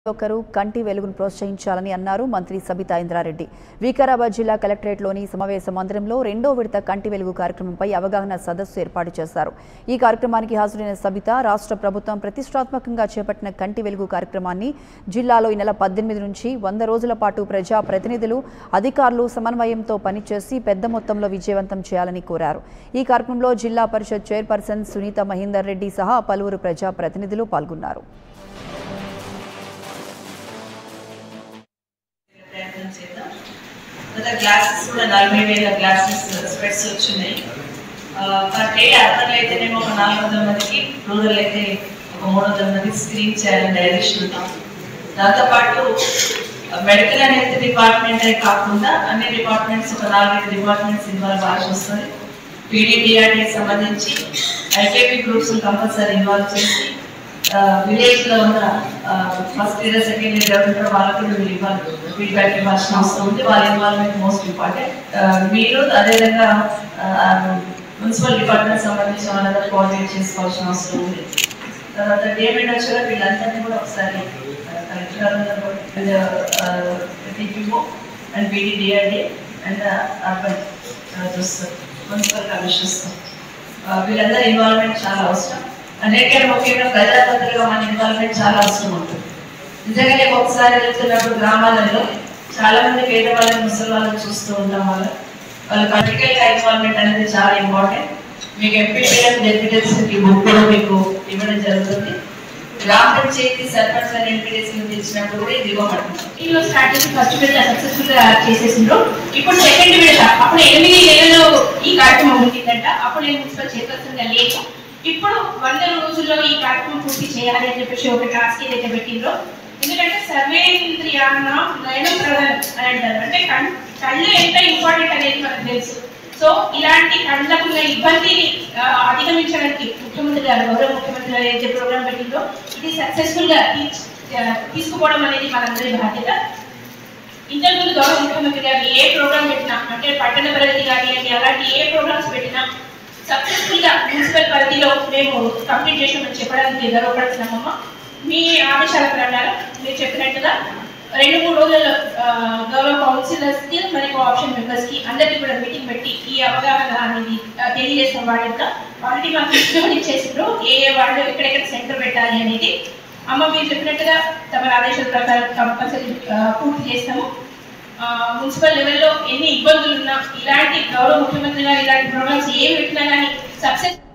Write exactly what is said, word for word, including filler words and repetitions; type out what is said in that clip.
ఒకరు కంటి వెలుగును ప్రోత్సహించాలని అన్నారు మంత్రి సబితా ఇంద్రారెడ్డి. వికారాబాద్ జిల్లా కలెక్టరేట్లోని సమావేశ మందిరంలో రెండో విడత కంటి వెలుగు కార్యక్రమంపై అవగాహన సదస్సు ఏర్పాటు చేశారు. ఈ కార్యక్రమానికి హాజరైన సబిత రాష్ట్ర ప్రభుత్వం ప్రతిష్టాత్మకంగా చేపట్టిన కంటి వెలుగు కార్యక్రమాన్ని జిల్లాలో ఈ నెల పద్దెనిమిది నుంచి వంద రోజుల పాటు ప్రజా ప్రతినిధులు, అధికారులు సమన్వయంతో పనిచేసి పెద్ద మొత్తంలో విజయవంతం చేయాలని కోరారు. ఈ కార్యక్రమంలో జిల్లా పరిషత్ చైర్పర్సన్ సునీత మహేందర్ రెడ్డి సహా పలువురు ప్రజా ప్రతినిధులు పాల్గొన్నారు. గ్లాసెస్ కూడా నలభై వేల గ్లాసెస్ స్పెట్స్ వచ్చినాయి. పర్ డే అర్బన్ అయితేనేమో ఒక నాలుగు వందల మందికి, రూరల్ అయితే ఒక మూడు వందల మందికి స్క్రీన్ చేయాలని డైరెక్షన్ ఉంటాం. దాంతోపాటు మెడికల్ అండ్ హెల్త్ డిపార్ట్మెంట్ అయి కాకుండా అన్ని డిపార్ట్మెంట్స్ ఒక నాలుగైదు డిపార్ట్మెంట్స్ ఇన్వాల్వ్ అవ్వాల్సి వస్తుంది. పీడీడీఆర్డీకి సంబంధించి ఐకేపీ గ్రూప్స్ కంపల్సరీ ఇన్వాల్వ్ చేసి విలేజ్ లో ఉన్న ఫస్ట్ ఇయర్ సెకండ్ ఇయర్ ఎవరు వాళ్ళకి మీరు ఇవ్వాలి, ఫీడ్బ్యాక్ ఇవ్వాల్సిన అవసరం ఉంది. వాళ్ళ ఇన్వాల్వ్మెంట్ మోస్ట్ ఇంపార్టెంట్. మీరు అదేవిధంగా మున్సిపల్ డిపార్ట్మెంట్ సంబంధించిన వాళ్ళందరూ కోఆర్డినేట్ చేసుకోవాల్సిన అవసరం ఉంది. తర్వాత డేమెంట్ వచ్చాక వీళ్ళందరినీ కూడా ఒకసారి TPO and PDDRD and urban చూస్తారు, మున్సిపల్ కమిషనర్స్ వీళ్ళందరూ ఇన్వాల్వ్మెంట్ చాలా అవసరం. అన్నిటికన్నా ముఖ్యంగా ప్రజాప్రతినిధులుగా మన ఇన్వాల్వ్మెంట్ చాలా అవసరం ఉంటుంది. నిజంగానే ఒకసారి వెళ్తున్నప్పుడు గ్రామాలలో చాలా మంది పేదవాళ్ళని, ముసలి వాళ్ళని చూస్తూ ఉంటాం. వాళ్ళ వాళ్ళ పొలిటికల్ గా ఇన్వాల్వ్మెంట్ అనేది చాలా ఇంపార్టెంట్. మీకు ఎంపీపీఎస్ డెప్యూటేషన్కి బుక్ కూడా మీకు ఇవ్వడం జరుగుతుంది. గ్రామ పంచాయతీ సర్పంచ్ అని ఎంపీడీసీ ఇచ్చినప్పుడు కూడా ఇది ఇవ్వమంటున్నాం. స్టార్ట్ చేసి ఫస్ట్ విడత సక్సెస్ఫుల్ గా చేసేసిండ్రు. ఇప్పుడు సెకండ్ విడత అప్పుడు ఎనిమిది నెలల్లో ఈ కార్యక్రమం ఉంటుందంట. అప్పుడు నేను మున్సిపల్ చైర్పర్సన్ గా లేక ఇప్పుడు వంద రోజుల్లో ఈ కార్యక్రమం పూర్తి చేయాలి అని చెప్పేసి ఒక టాస్క్ ఏదైతే పెట్టిందో. ఎందుకంటే సర్వేంద్రియాన నయనం ప్రధానం అని అంటారు. అంటే కళ్ళు ఎంత ఇంపార్టెంట్ అనేది మనకు తెలుసు. సో ఇలాంటి కళ్ళకున్న ఇబ్బందిని అధిగమించడానికి ముఖ్యమంత్రి గారు, గౌరవ ముఖ్యమంత్రి గారు ఏదైతే ప్రోగ్రామ్ పెట్టిందో ఇది సక్సెస్ఫుల్ గా తీసుకుపోవడం అనేది మనందరి బాధ్యత. ఇంతకుముందు గౌరవ ముఖ్యమంత్రి గారు ఏ ప్రోగ్రామ్ పెట్టినా, అంటే పట్టణ ప్రగతి కానీ అలాంటి ఏ ప్రోగ్రామ్స్ పెట్టినా సక్సెస్ఫుల్ గా మున్సిపల్ పరిధిలో మేము కంప్లీట్ చేసామని చెప్పడానికి గర్వపడుతున్నామమ్మా. మీ ఆదేశాల ప్రకారం మీరు చెప్పినట్టుగా రెండు మూడు రోజుల్లో గౌరవ కౌన్సిలర్స్ కి మరియు ఆప్షన్ మెంబర్స్ కి అందరికీ కూడా మీటింగ్ పెట్టి ఈ అవగాహన అనేది తెలియజేసిన వాళ్ళ యొక్క ఆల్రెడీ మాకు ఇష్టం చేసిండ్రు ఏ ఏ వాళ్ళు ఎక్కడెక్కడ సెంటర్ పెట్టాలి అనేది. అమ్మ మీరు చెప్పినట్టుగా తమ ఆదేశాల ప్రకారం కంపల్సరీ పూర్తి చేస్తాము. మున్సిపల్ లెవెల్లో ఎన్ని ఇబ్బందులు ఉన్నా ఇలాంటి గౌరవ ముఖ్యమంత్రి గారు ఇలాంటి ప్రోగ్రామ్స్ ఏమి పెట్టినా కానీ సక్సెస్